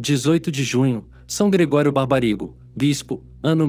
18 de junho, São Gregório Barbarigo, bispo, ano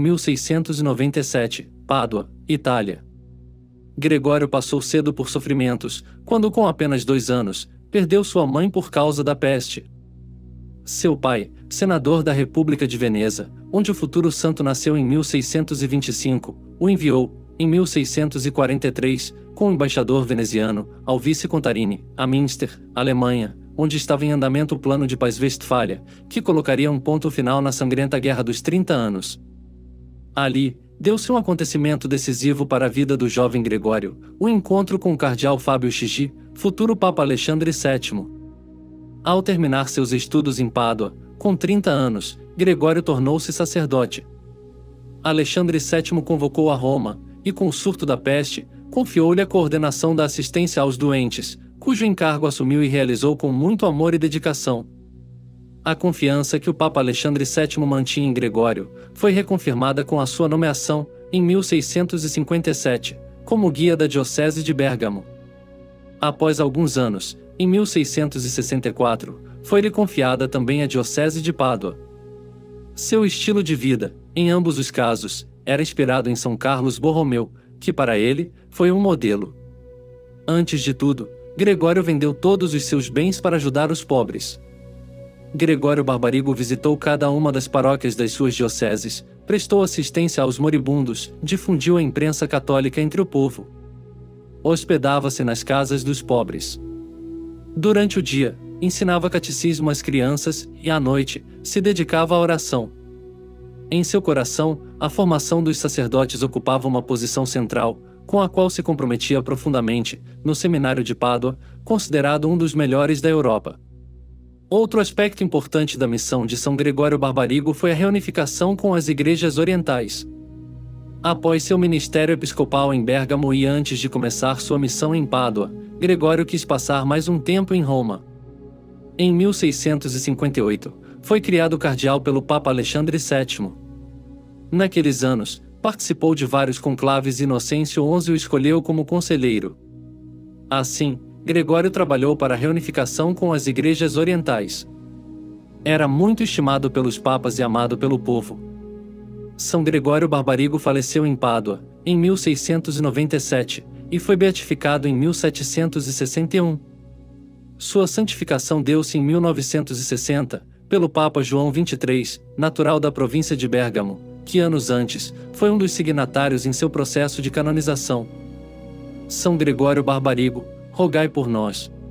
1697, Pádua, Itália. Gregório passou cedo por sofrimentos, quando com apenas 2 anos, perdeu sua mãe por causa da peste. Seu pai, senador da República de Veneza, onde o futuro santo nasceu em 1625, o enviou, em 1643, com o embaixador veneziano, ao vice-Contarini, a Münster, Alemanha, onde estava em andamento o Plano de Paz Westfália, que colocaria um ponto final na sangrenta Guerra dos 30 Anos. Ali, deu-se um acontecimento decisivo para a vida do jovem Gregório, o encontro com o cardeal Fábio Chigi, futuro Papa Alexandre VII. Ao terminar seus estudos em Pádua, com 30 anos, Gregório tornou-se sacerdote. Alexandre VII convocou a Roma, e com o surto da peste, confiou-lhe a coordenação da assistência aos doentes, cujo encargo assumiu e realizou com muito amor e dedicação. A confiança que o Papa Alexandre VII mantinha em Gregório foi reconfirmada com a sua nomeação, em 1657, como guia da Diocese de Bérgamo. Após alguns anos, em 1664, foi-lhe confiada também a Diocese de Pádua. Seu estilo de vida, em ambos os casos, era inspirado em São Carlos Borromeu, que para ele, foi um modelo. Antes de tudo, Gregório vendeu todos os seus bens para ajudar os pobres. Gregório Barbarigo visitou cada uma das paróquias das suas dioceses, prestou assistência aos moribundos, difundiu a imprensa católica entre o povo. Hospedava-se nas casas dos pobres. Durante o dia, ensinava catecismo às crianças e, à noite, se dedicava à oração. Em seu coração, a formação dos sacerdotes ocupava uma posição central, com a qual se comprometia profundamente, no Seminário de Pádua, considerado um dos melhores da Europa. Outro aspecto importante da missão de São Gregório Barbarigo foi a reunificação com as igrejas orientais. Após seu ministério episcopal em Bérgamo e antes de começar sua missão em Pádua, Gregório quis passar mais um tempo em Roma. Em 1658, foi criado cardeal pelo Papa Alexandre VII. Naqueles anos, participou de vários conclaves e Inocêncio XI o escolheu como conselheiro. Assim, Gregório trabalhou para a reunificação com as igrejas orientais. Era muito estimado pelos papas e amado pelo povo. São Gregório Barbarigo faleceu em Pádua, em 1697, e foi beatificado em 1761. Sua santificação deu-se em 1960, pelo Papa João XXIII, natural da província de Bérgamo, que anos antes, foi um dos signatários em seu processo de canonização. São Gregório Barbarigo, rogai por nós.